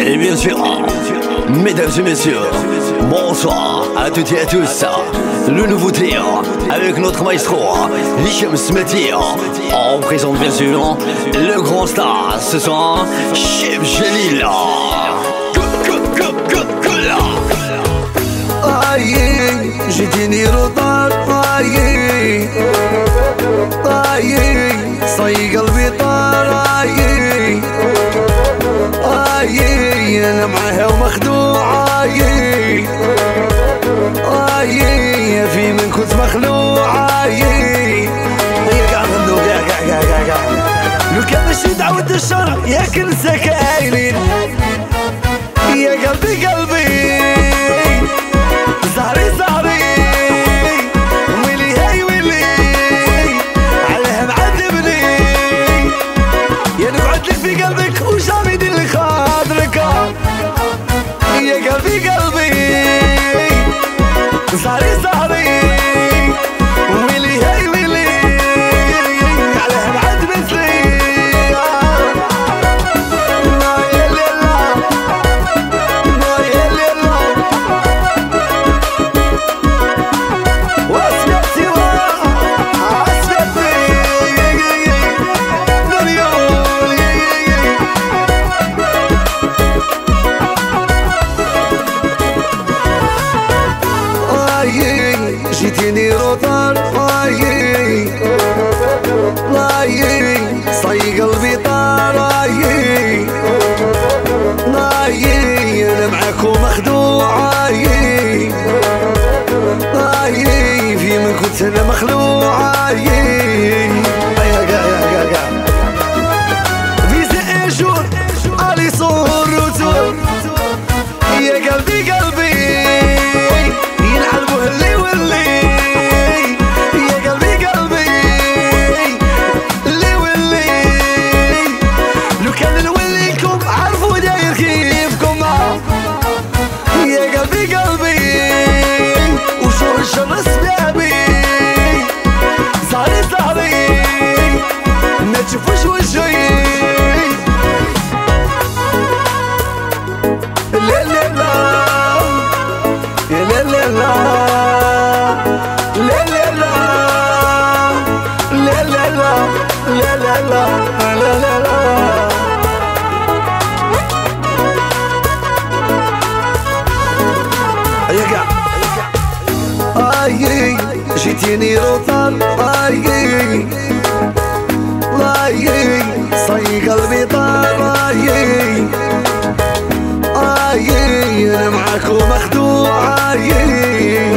Et bien sûr, mesdames et messieurs, bonsoir à toutes et à tous. Le nouveau tir avec notre maestro Hicham Smetty. On présente bien sûr le grand star ce soir, Chef Jalil. Aïe, جيتيني روطار aïe aïe صاي قلبي طار aïe aïe انا معاها ومخدوع aïe aïe في من كنت مخلوع aïe هي قاعد غنوا قاع لو كان ماشي تعود الشر ياك نساك عايلين يا قلبي قلبي زهري زهري ويلي هاي ويلي عليها معذبني يا نقعد لك في قلبك وجامي يدير لك خاطرك يا قلبي قلبي زهري زهري ويلي هاي ويلي عليها معذبني جيتيني روطار aïe aïe صاي قلبي طار aïe aïe انا معاك ومخدوع aïe aïe في من كنت انا مخلوع aïe فيزا اجور علي صور وتور يا قلبي قلبي ينعلبوا اللي واللي يا قلبي قلبي اللي واللي لو كان نوليكم عرفوا داير كيفكم يا قلبي قلبي وشو الشر سبابي زهري زهري ما تشوفوش وجهي لا لا لا لا لا لا لا لا لا لا لا لا لا لا لا لا يا aïe جيتيني روطار aïe aïe صاي قلبي طار aïe aïe انا معاك ومخدوع aïe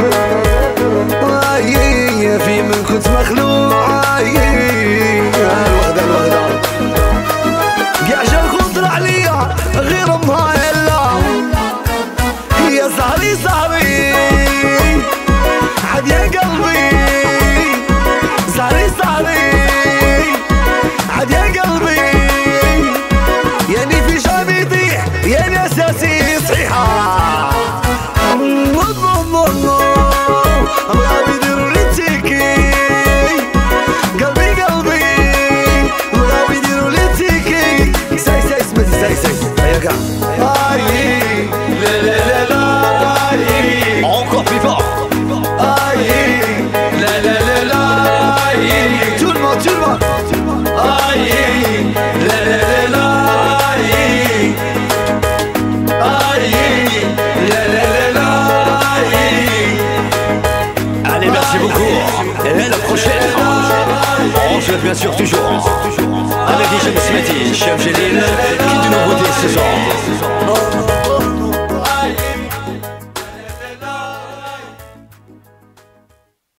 aïe في من كنت مخلوع aïe الوغدة الوغدة قاع جا الخضر عليا غير امها يلا يا زهري زهري عاد يا قلبي زهري زهري عاد يا قلبي يعني في شامي يطيح يعني اساسي صحيحة بغاو يديروا لي تيكي قلبي قلبي بغاو يديروا لي تيكي ساي ساي سمعتي ساي ساي هيا قاع aïe لا لا لا لا aïe Encore plus fort. aïe لا لا لا لا aïe tout le monde aïe لا لا لا لا aïe aïe لا لا لا لا aïe Allez, merci beaucoup. Et la prochaine, on se bien sûr toujours avec Hicham Smetty, Chef Jalil, qui de nouveautés ce soir.